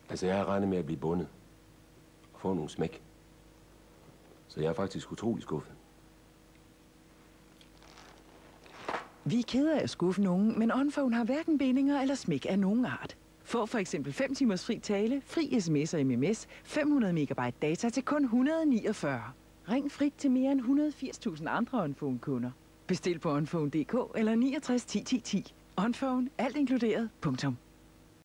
Altså, jeg har regnet med at blive bundet og få nogle smæk. Så jeg er faktisk utrolig skuffet. Vi er kede af at skuffe nogen, men OnPhone har hverken bindinger eller smæk af nogen art. Få for eksempel 5 timers fri tale, fri sms og MMS, 500 megabyte data til kun 149. Ring frit til mere end 180.000 andre OnPhone-kunder. Bestil på onphone.dk eller 69 10 10 10. OnPhone, alt inkluderet. Punktum.